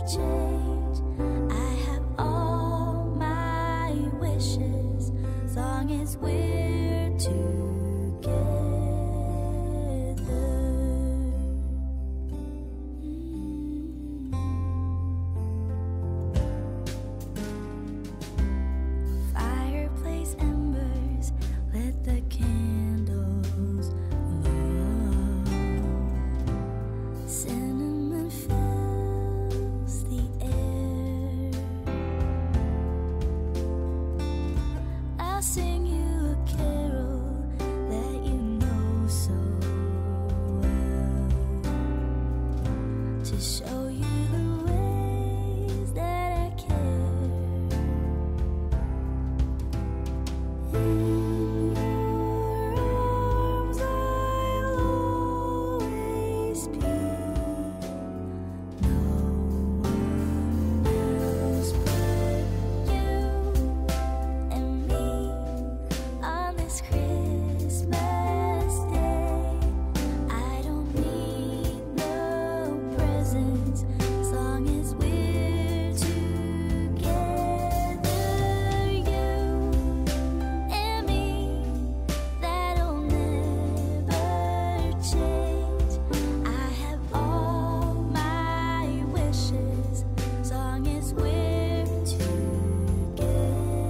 change. I have all my wishes, as long as we're together. Fireplace embers, lit the candles low. Cinnamon fills the air. I'll sing you a carol that you know so well, to show you the ways that I care. In your arms I'll always be. No one else but you and me on this Christmas day. I don't need no presents, as long as we're together. You and me, that'll never change. I have all my wishes, as long as we're together.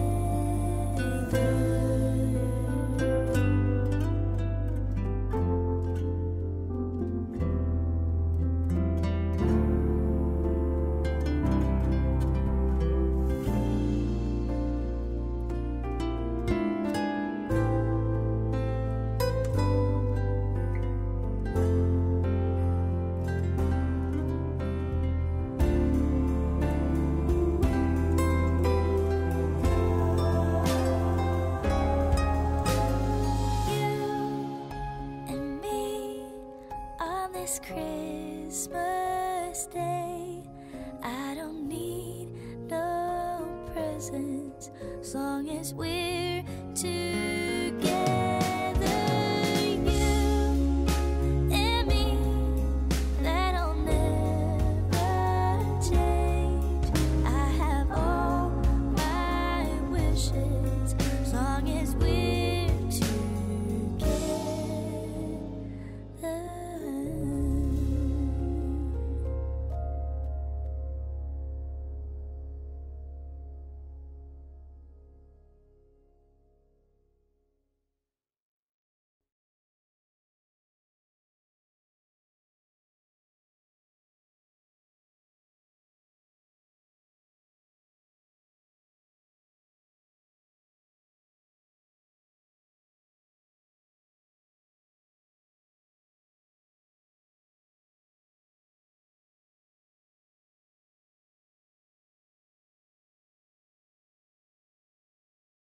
You and me on this Christmas day. I don't need no presents, as long as we're together.